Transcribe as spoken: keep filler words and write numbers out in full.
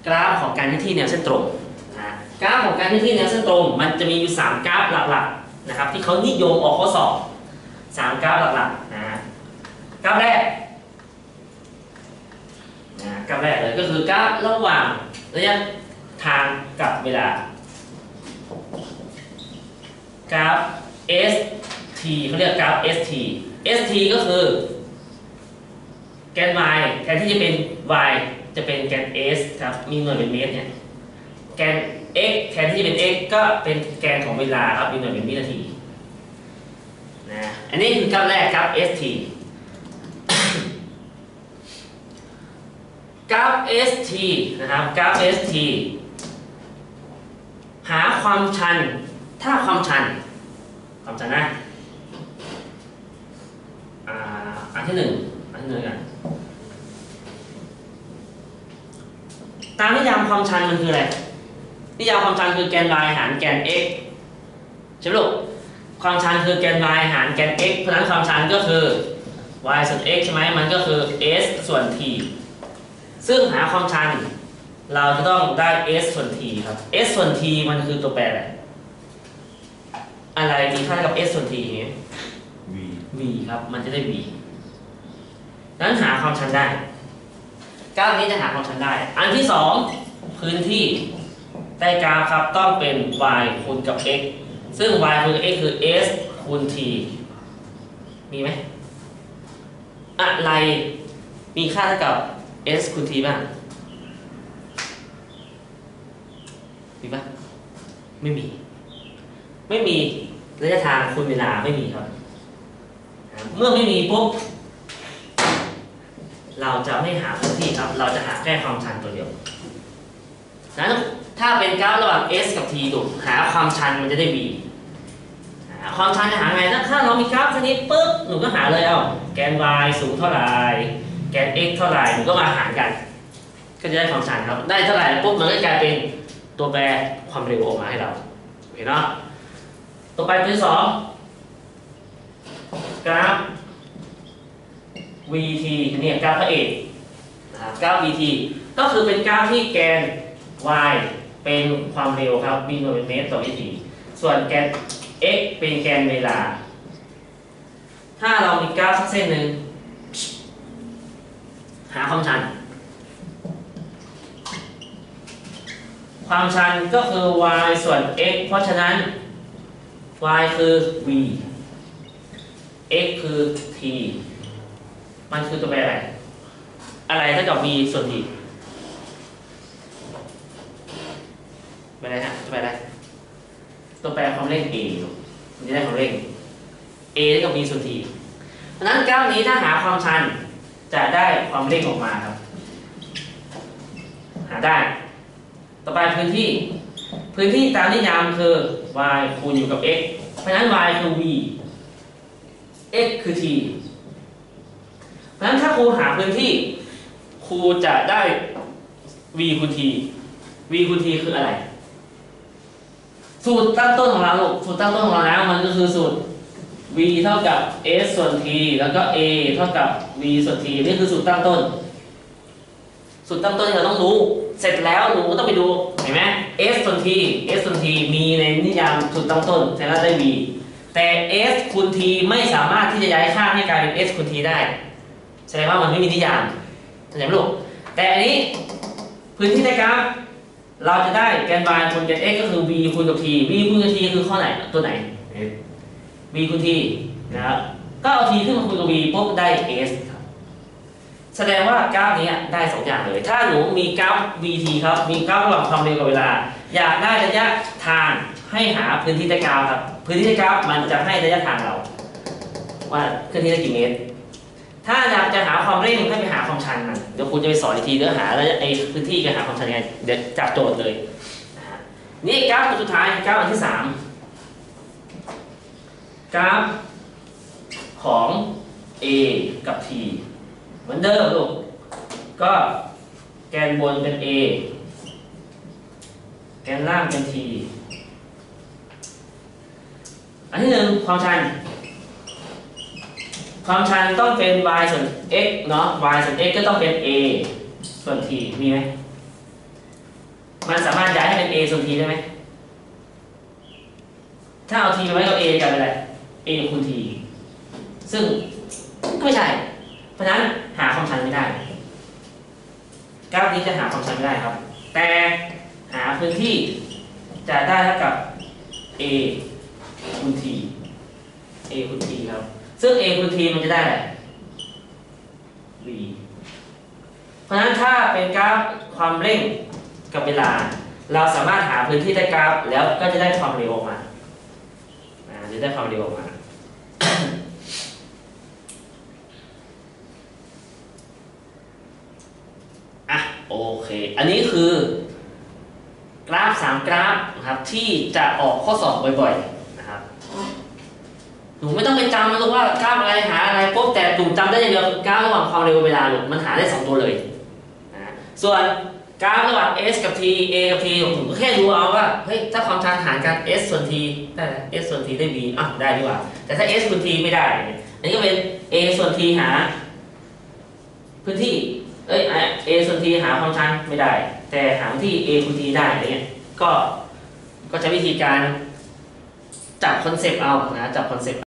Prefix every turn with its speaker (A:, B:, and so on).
A: กราฟของการเคลื่อนที่แนวเส้นตรงนะกราฟของการเคลื่อนที่แนวเส้นตรงมันจะมีอยู่สามกราฟหลักๆนะครับที่เขานิยมออกข้อสอบสามกราฟหลักๆนะกราฟแรกนะกราฟแรกเลยก็คือกราฟระหว่างระยะทางกับเวลากราฟ เอส ที เขาเรียกกราฟ เอส ที เอส ที ก็คือแกน y แทนที่จะเป็น y จะเป็นแกน s ครับมีหน่วยเป็นเมตรเนี่ยแกน x แทนที่จะเป็น x ก็เป็นแกนของเวลาครับมีหน่วยเป็นวินาทีนะอันนี้คือกราฟแรกครับ เอส ที กราฟ เอส ที นะครับกราฟ เอส ที หาความชันถ้าความชันความชันนะอ่าอันที่หนึ่งอันที่หนึ่งกันตามนิยามความชันมันคืออะไรนิยามความชันคือแกน y หารแกน x ใช่ไหมลูกความชันคือแกน y หารแกน x เพราะฉะนั้นความชันก็คือ y ส่วน x ใช่ไหมมันก็คือ s ส่วน t ซึ่งหาความชันเราจะต้องได้ s ส่วน t ครับ s ส่วน t มันคือตัวแปรอะไรอะไรมีค่ากับ s ส่วน t อย่างนี้
B: v
A: v ครับมันจะได้ v ดังนั้นหาความชันได้กราฟนี้จะหาความชันได้อันที่สองพื้นที่ใต้กราฟครับต้องเป็น y คูณกับ x ซึ่ง y คูณกับ x คือ s คูณ t มีไหมอะไรมีค่าเท่ากับ s คูณ t บ้างมีปะไม่มีไม่มีระยะทางคูณเวลาไม่มีครับเมื่อไม่มีปุ๊บเราจะไม่หาพื้นที่ครับเราจะหาแค่ความชันตัวเดียวนั้นถ้าเป็นกราฟระหว่าง s กับ t ดูหาความชันมันจะได้ v หาความชันจะหาไงถ้าเรามีกราฟชนิดปุ๊บหนูก็หาเลยเอาแกน y สูงเท่าไหร่แกน x เท่าไหร่หนูก็มาหารกันก็จะได้ความชันครับได้เท่าไหร่ปุ๊บมันก็กลายเป็นตัวแปรความเร็วออกมาให้เราเห็นเนาะต่อไปตัวที่สองกราฟ วี ที เนี่ยกราฟพระเอกนะครับกราฟ วี ที ก็คือเป็นกราฟที่แกน y เป็นความเร็วครับมีหน่วยเป็นเมตรต่อวินาทีส่วนแกน x เป็นแกนเวลาถ้าเรามีกราฟสักเส้นหนึ่งหาความชันความชันก็คือ y ส่วน x เพราะฉะนั้น y คือ v x คือ t มันคือตัวแปรอะไรอะไรเท่ากับ v ส่วน t เป็นอะไรฮะตัวแปรอะไรตัวแปรความเร่ง a มันจะได้ความเร่ง a เท่ากับ v ส่วน t เพราะฉะนั้นกราฟนี้ถ้าหาความชันจะได้ความเร่งออกมาครับหาได้ต่อไปพื้นที่พื้นที่ตามนิยามคือ y คูณอยู่กับ x เพราะฉะนั้น y คือ v x คือ t เพราะฉะนั้นถ้าครูหาพื้นที่ครูจะได้ v คูณ t v คูณ t คืออะไรสูตรตั้งต้นของเราลูกสูตรตั้งต้นของเราแล้วมันก็คือสูตร v เท่ากับ s ส่วน t แล้วก็ a เท่ากับ v ส่วน t นี่คือสูตรตั้งต้นสูตรตั้งต้นที่เราต้องรู้เสร็จแล้วหนูก็ต้องไปดูเห็นไหม s ส่วน t s ส่วน t มีในนิยามสูตรตั้งต้นแสดงว่าได้ v แต่ s คูณ t ไม่สามารถที่จะย้ายค่าให้กลายเป็น s คูณ t ได้แสดงว่ามันไม่มีนิยามเข้าใจไหมลูกแต่อันนี้พื้นที่ในกราฟเราจะได้แกน y คูณแกน x ก็คือ v คูณกับ t v คูณกับ t คือข้อไหนตัวไหน v คูณ t นะครับก็เอา t ขึ้นมาคูณกับ v ปุ๊บได้ s ครับแสดงว่ากราฟนี้ได้สองอย่างเลยถ้าหนูมีกราฟ vt ครับมีกราฟระหว่างความเร็วกับเวลาอยากได้ระยะทางให้หาพื้นที่ใต้กราฟครับพื้นที่ใต้กราฟมันจะให้ระยะทางเราว่าเคลื่อนที่ได้กี่เมตรถ้าอยากจะหาความเร่งให้ไปหาความชันมันเดี๋ยวครูจะไปสอนอีกทีเนื้อหาแล้วไอ้พื้นที่การหาความชันยังไงเดี๋ยวจับโจทย์เลยนี่กราฟตัวสุดท้ายกราฟอันที่สามกราฟของ a กับ t เหมือนเดิมลูกก็แกนบนเป็น a แกนล่างเป็น t อันที่หนึ่งความชันความชันต้องเป็น y ส่วน x เนาะ y ส่วน x ก็ต้องเป็น a ส่วน t มีไหมมันสามารถย้ายให้เป็น a ส่วน t ได้ไหมถ้าเอา t ไปไว้กับ a กลายเป็นอะไร a คูณ t ซึ่งก็ไม่ใช่ เพราะฉะนั้นหาความชันไม่ได้กราฟนี้จะหาความชันไม่ได้ครับแต่หาพื้นที่จะได้เท่ากับ a คูณ t a คูณ t ครับซึ่ง a คูณ t มันจะได้อะไร v เพราะฉะนั้นถ้าเป็นกราฟความเร่งกับเวลาเราสามารถหาพื้นที่ได้กราฟแล้วก็จะได้ความเร็วออกมาจะได้ความเร็วออกมา อ่ะโอเคอันนี้คือกราฟสามกราฟนะครับที่จะออกข้อสอบบ่อยๆนะครับหนูไม่ต้องไปจำนะลูกว่ากราฟอะไรหาอะไรปุ๊บแต่หนูจำได้อย่างเดียวคือกราฟระหว่างความเร็วเวลาลูกมันหาได้สองตัวเลยนะส่วนกราฟระหว่าง s กับ t a กับ t ผมก็แค่ดูเอาว่าเฮ้ยถ้าความชันหารกัน s ส่วน t ได้ s ส่วน t ได้ v อ่ะได้ดีกว่าแต่ถ้า s คูณ t ไม่ได้อันนี้ก็เป็น a ส่วน t หาพื้นที่เอ้ย a ส่วน t หาความชันไม่ได้แต่หาที่ a คูณ t ได้อะไรเงี้ยก็ก็จะวิธีการจับคอนเซปต์เอานะจับคอนเซปต์